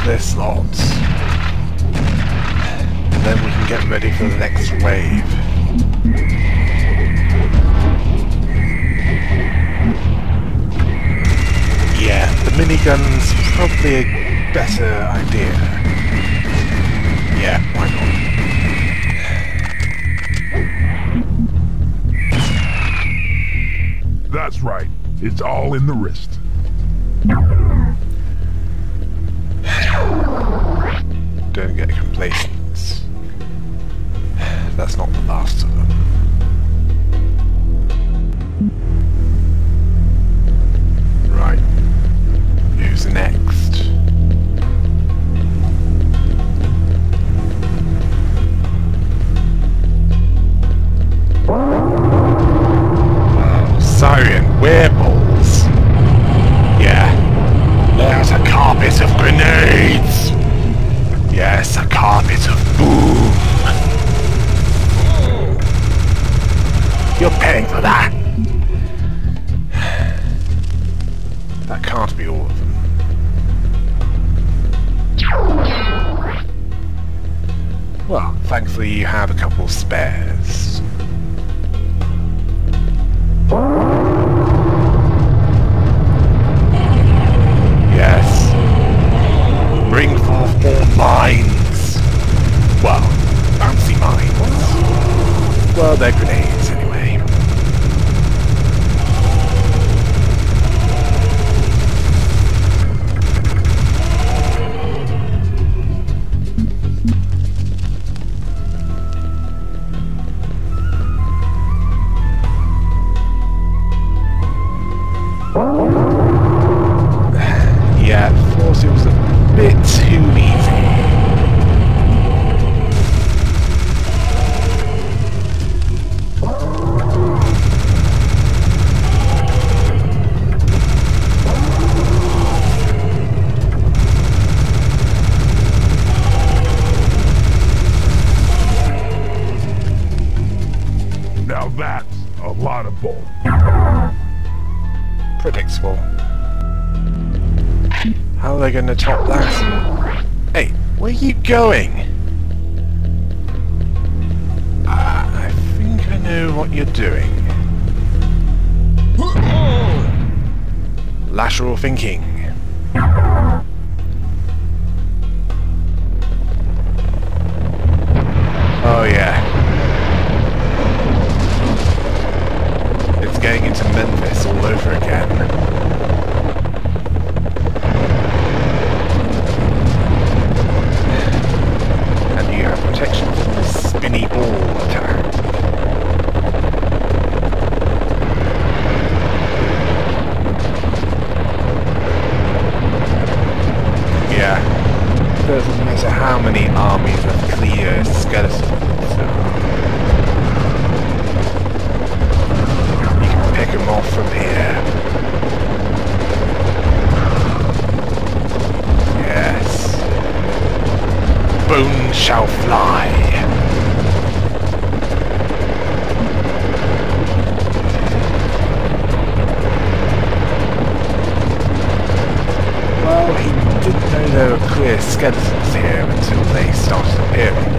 this lot. And then we can get ready for the next wave. Yeah, the minigun's probably a better idea. Yeah, why not? That's right. It's all in the wrist. Don't get complacent. That's not the last of them. Right. Who's next? Oh, Siren Wereballs. Yeah. There's a carpet of grenades. Yes, a carpet of boom. You're paying for that. That can't be all of them. Well, thankfully you have a couple of spares. Yes. Bring forth more mines. Well, fancy mines. Well, they're grenades anyway. Yeah, of course it was a bit too easy. Now that's a lot of bull. Predictable. How are they going to top that? Hey, where are you going? I think I know what you're doing. Lateral thinking. Oh yeah. It's getting into Memphis all over again. Protection from the spinny ball attack. Yeah, doesn't matter how many armies of clear skeletons you can pick them off from here. Yes. Bone shall fly. Well, he didn't know there were clear skeletons here until they started appearing.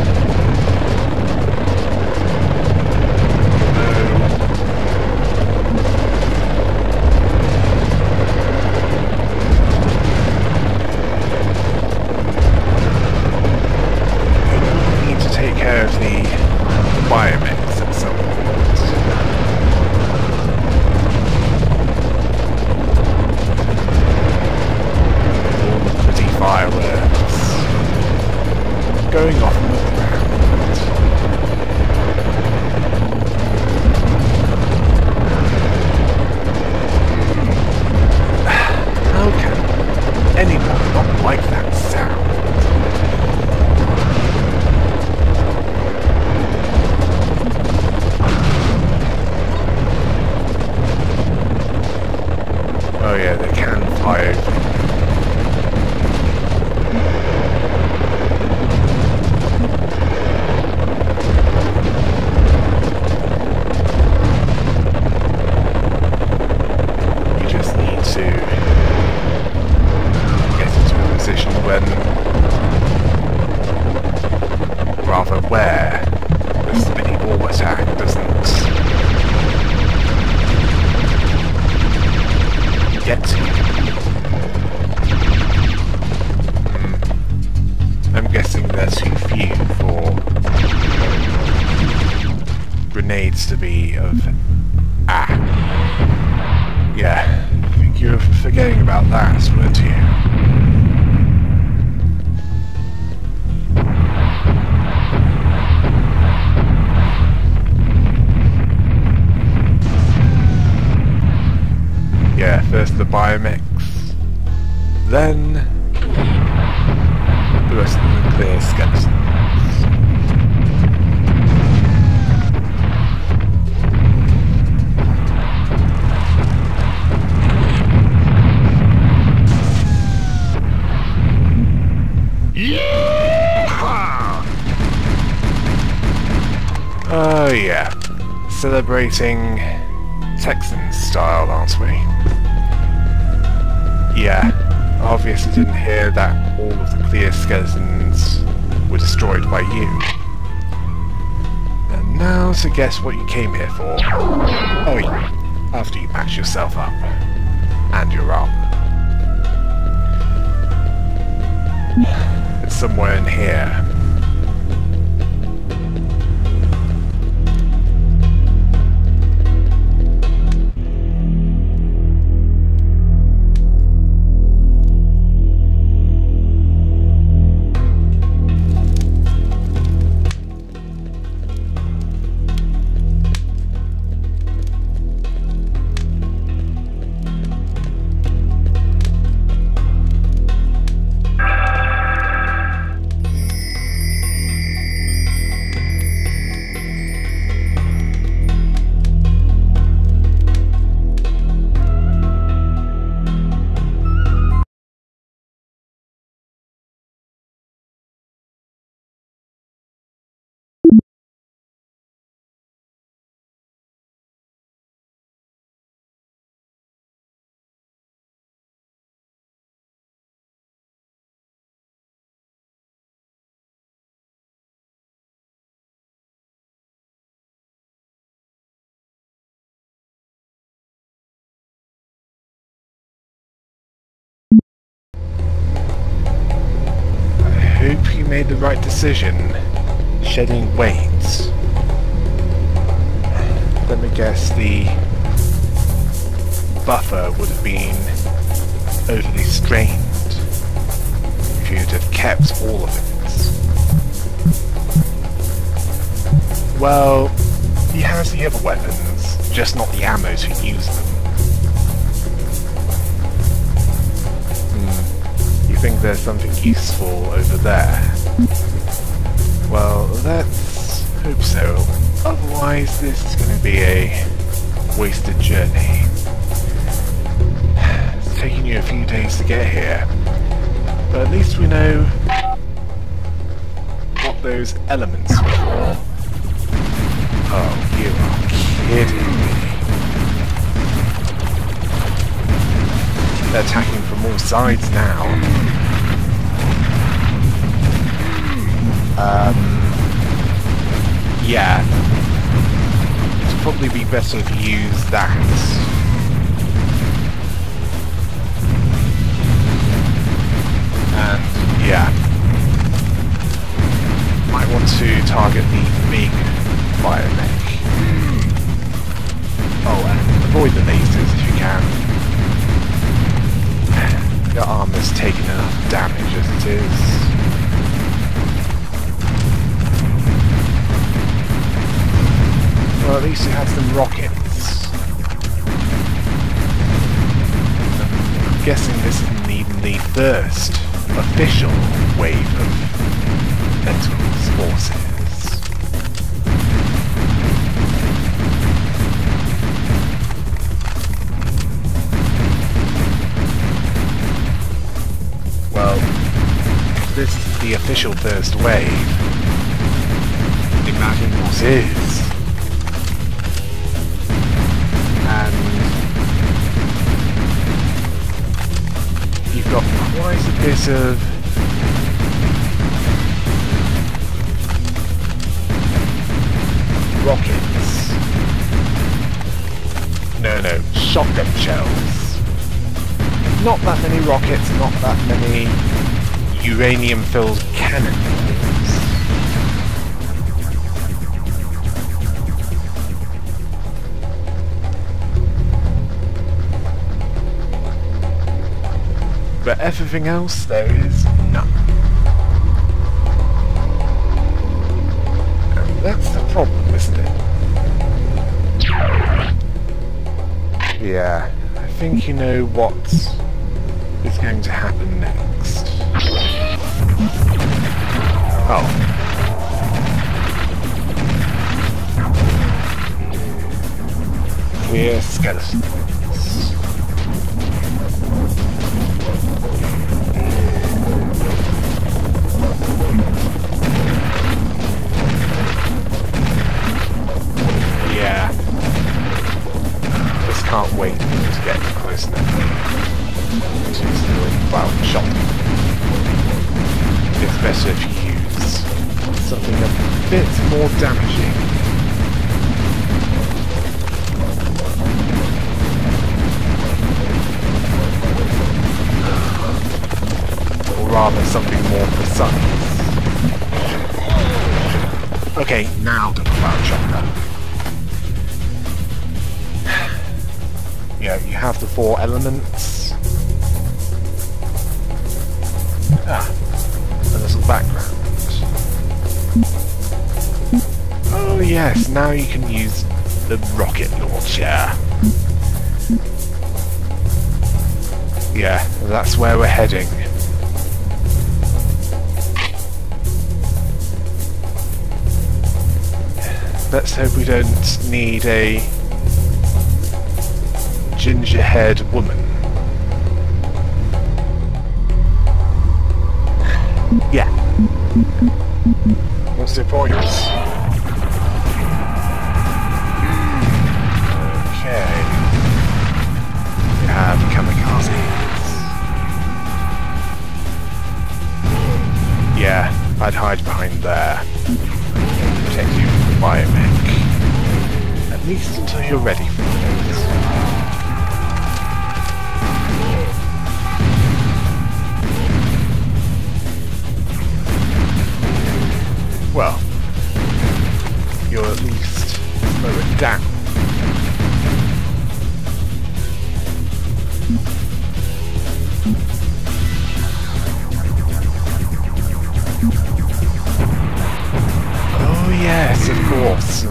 Of the biomex at some point. All the pretty fireworks going off in the background. How can anyone not like that sound? Oh yeah, they can fly over. You just need to get into a position when where the spinny ball attack doesn't get to you. I'm guessing they're too few for grenades to be of... Yeah, I think you were forgetting about that, weren't you? Yeah, first the biomechs, then the rest of the clear skeletons. Oh yeah, celebrating Texan style, aren't we? Yeah, obviously didn't hear that all of the clear skeletons were destroyed by you. And now to guess what you came here for. Oh yeah, after you patch yourself up. And your arm. It's somewhere in here. I hope you made the right decision, shedding weight. Let me guess, the buffer would have been overly strained if you'd have kept all of it. Well, he has the other weapons, just not the ammo to use them. You think there's something useful over there? Well, let's hope so. Otherwise, this is going to be a wasted journey. It's taking you a few days to get here, but at least we know what those elements were for. Oh, you are kidding me. They're attacking from all sides now. Yeah. It'd probably be better if you use that. And, yeah. Might want to target the big biomech. Oh, and avoid the lasers if you can. Your armor's taken enough damage as it is. Well, at least it has some rockets. I'm guessing this isn't even the first official wave of Tentacles forces. Well, if this is the official first wave, imagine what is. And you've got quite a bit of No, shotgun shells. Not that many rockets, not that many uranium-filled cannonballs. But everything else, there is none. And that's the problem, isn't it? Yeah, I think you know what is going to happen next. Oh. Clear skeletons. Yeah. Just can't wait to get close enough to the wild shot. It's better if you use something a bit more damaging. Or rather, something more precise. Okay, now the cloud chopper. Yeah, you have the 4 elements. A little background. Oh yes, now you can use the rocket launcher. Yeah, that's where we're heading. Let's hope we don't need a ginger-haired woman. Yeah. What's the point? Okay. We have kamikazes. Yeah, I'd hide behind there. Protect you from the biomech. At least until you're ready for it. Well, you'll at least slow it down. Oh yes, of course.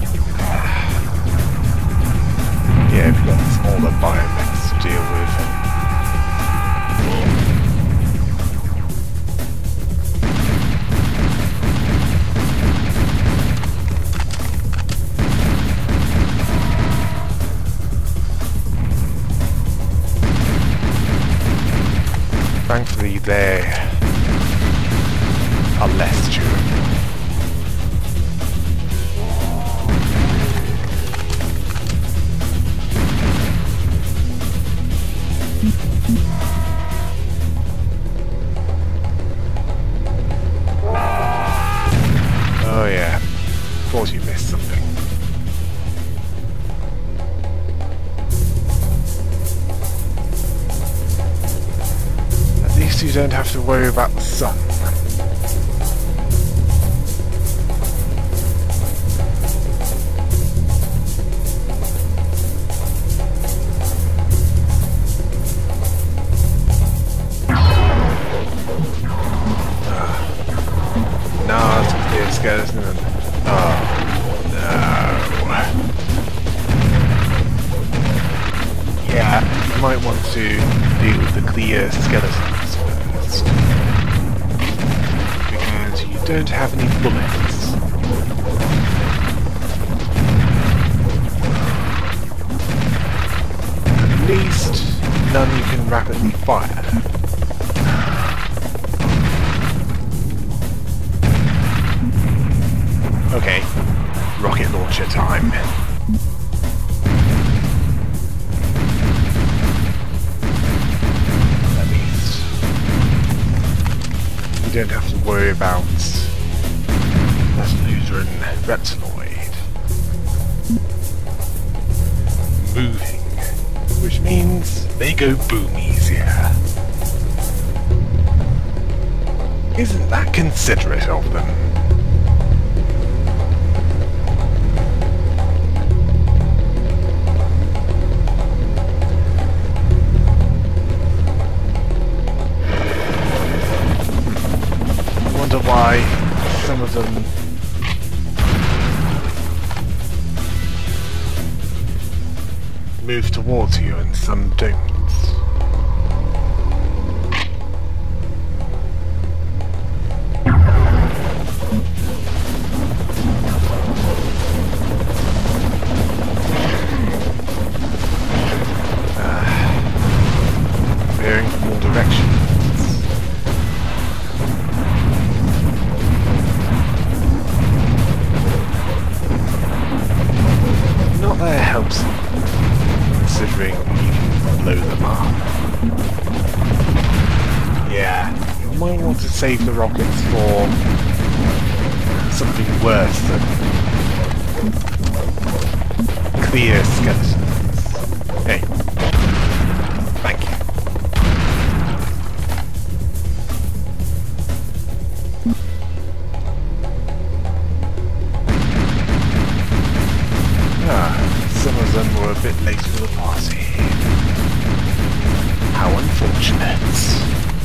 Yeah, we've got smaller biomechs to deal with. Thankfully, they are less durable. Oh yeah, thought you missed something. You don't have to worry about the sun. No, it's a clear skeleton. Oh, no. Yeah, you might want to deal with the clear skeletons first. Because you don't have any bullets. At least none you can rapidly fire. Okay, rocket launcher time. At least you don't have to worry about that Lutheran reptiloid. moving, which means they go boom easier. Isn't that considerate of them? I wonder why some of them move towards you and some don't. Veering from all directions. Not that it helps, considering you can blow them up. Yeah, you might want to save the rockets for something worse than clear skeletons. Hey, thank you. Some of them were a bit late to the party. How unfortunate.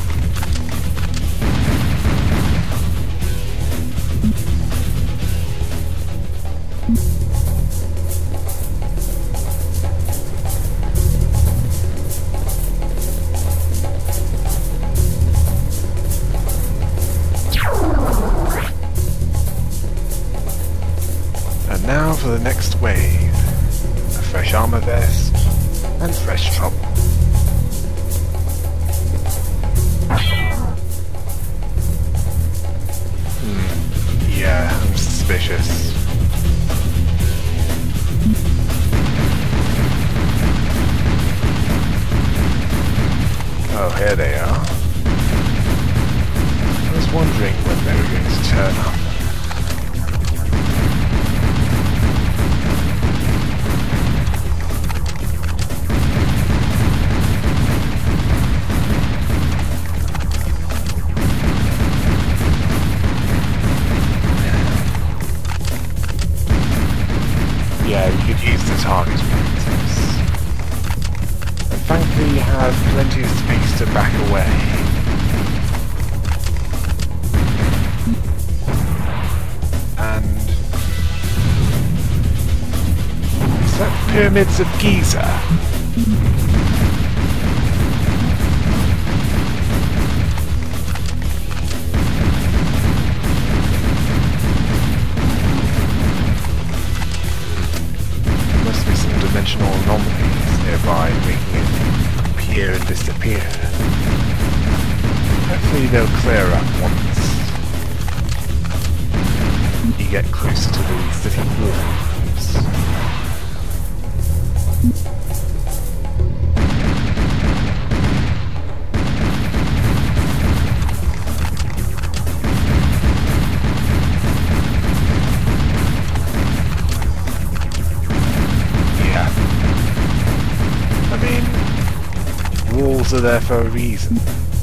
And now for the next wave. Fresh armor vest, and fresh trouble. Yeah, I'm suspicious. Oh, here they are. I was wondering when they were going to turn up. Yeah, you could use the target practice. And thankfully you have plenty of space to back away. And... is that the Pyramids of Giza? Dimensional anomalies nearby, making it appear and disappear. Hopefully they'll clear up once you get closer to the city walls. Walls are there for a reason.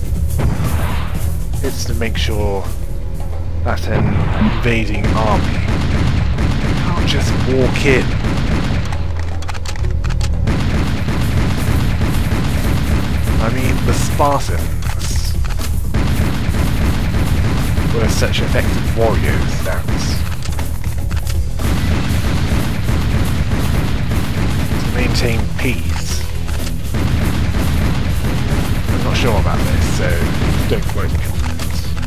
It's to make sure that an invading army can't just walk in. I mean, the Spartans were such effective warriors that to maintain peace. I'm not sure about this, so don't quote me on it.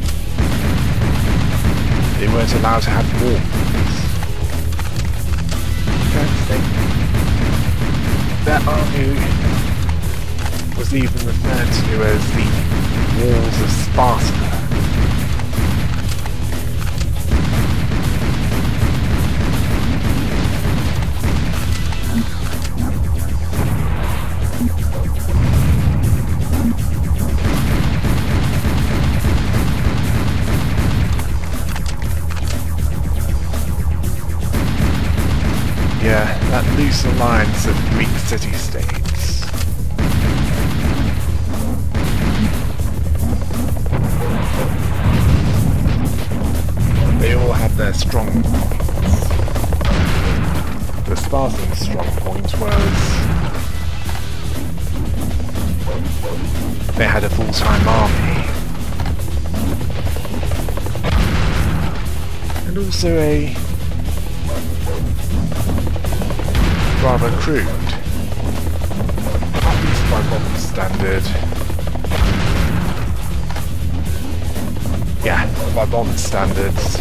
They weren't allowed to have wars. That army was even referred to as the Walls of Sparta. Yeah, that loose close alliance of Greek city-states. They all had their strong points. The Spartan strong point was they had a full-time army. And also a rather crude, at least by modern standard. Yeah, by modern standards.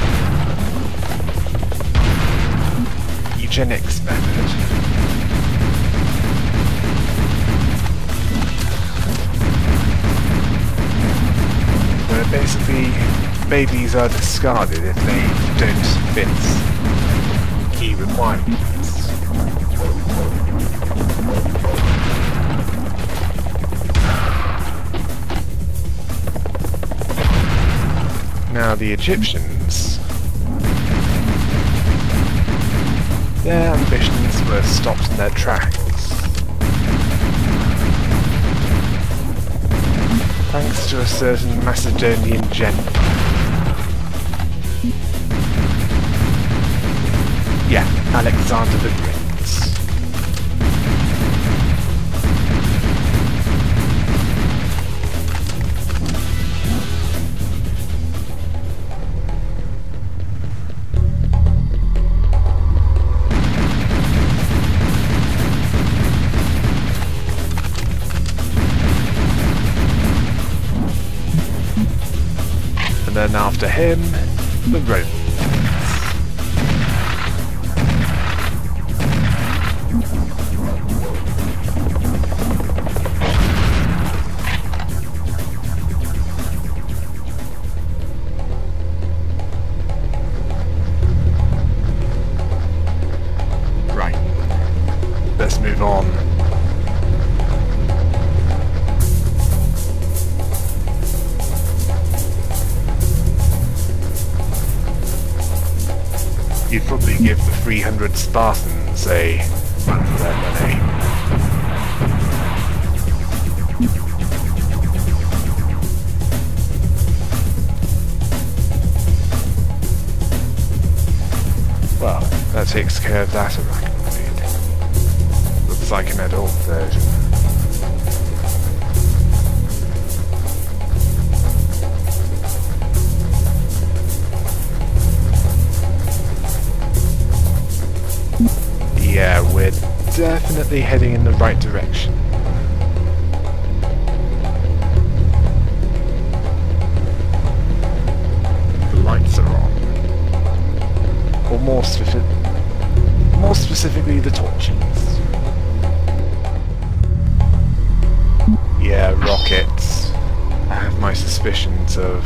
Eugenics method. Where basically babies are discarded if they don't fit key requirements. Now the Egyptians, their ambitions were stopped in their tracks. Thanks to a certain Macedonian general. Yeah, Alexander the Great. And then after him, the Romans. Right, let's move on. You'd probably give the 300 Spartans a run for their money. Well, that takes care of that arachnoid. Looks like an adult version. Yeah, we're definitely heading in the right direction. The lights are on. Or more specifically, the torches. Yeah, rockets. I have my suspicions of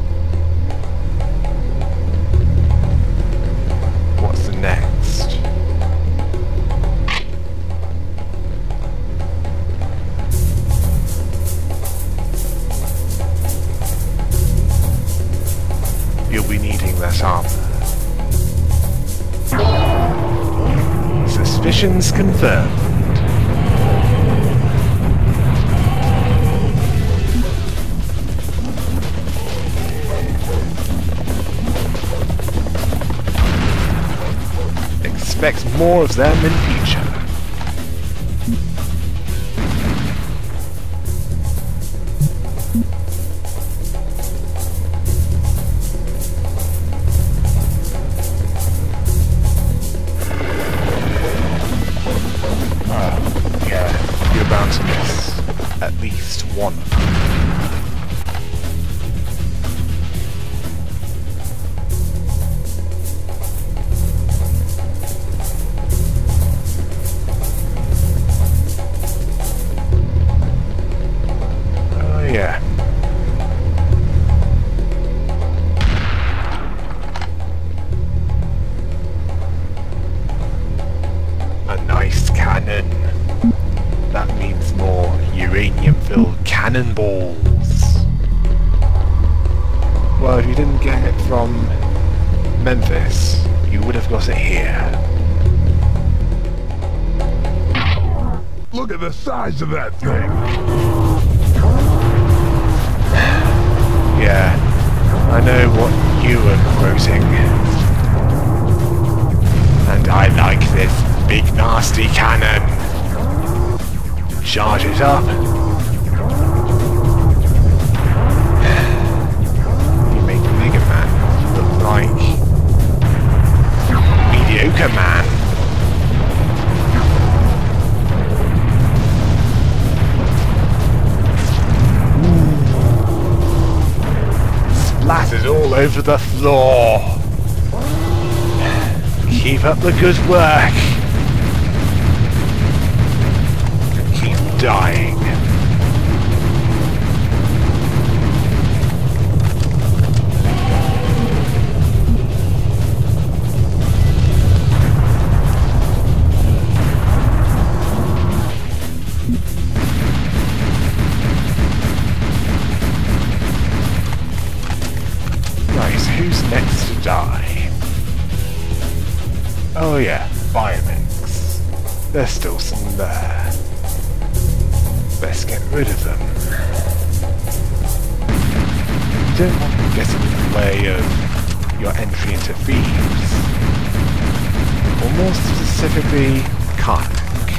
what's the next. You'll be needing that armor. Suspicions confirmed. Expect more of them in future. Bound to miss at least one. Oh yeah. A nice cannon. That means more uranium-filled cannonballs. Well, if you didn't get it from Memphis, you would have got it here. Look at the size of that thing. Yeah, I know what you were quoting. And I like this big nasty cannon. Charge it up. You make Mega Man look like Mediocre Man. Splattered all over the floor. Keep up the good work. Keep dying. Right, who's next to die? Oh yeah, Biominx. There's still some there. Best get rid of them. You don't want to get in the way of your entry into Thebes. Or more specifically, Karnak.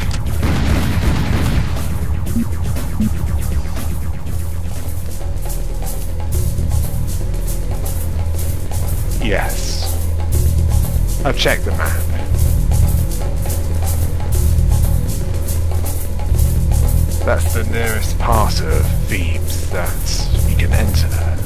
Yes. I've checked the map. That's the nearest part of Thebes that you can enter.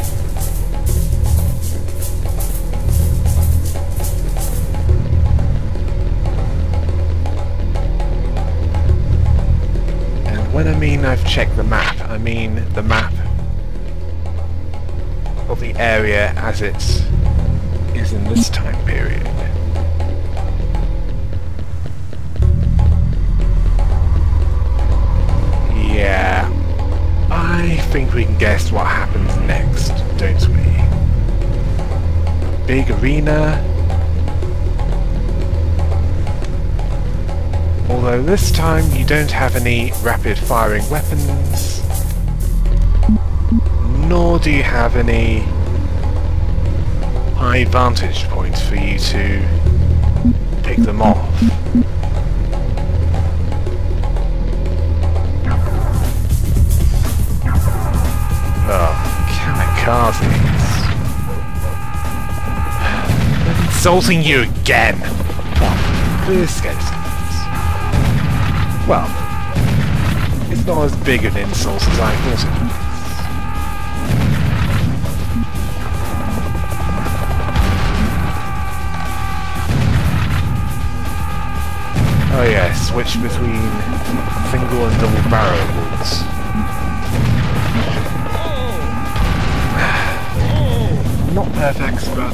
And when I mean I've checked the map, I mean the map of the area as it is in this time period. Yeah, I think we can guess what happens next, don't we? Big arena. Although this time you don't have any rapid firing weapons, nor do you have any high vantage points for you to pick them off. Kamikazes. I'm insulting you again! Clear skeletons. Well, it's not as big an insult as I thought it was. Oh yeah, switch between single and double barrels. Not perfect, but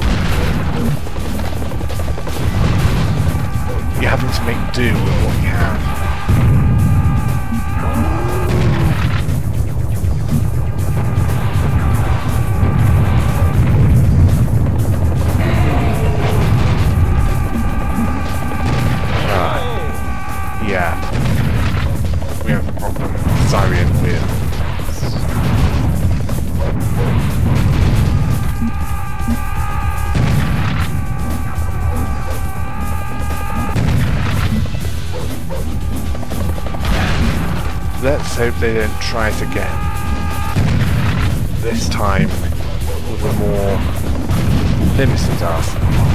you're having to make do with what you have. Yeah, we have a problem. Syrian wheels. Let's hope they don't try it again. This time with a more limited arsenal.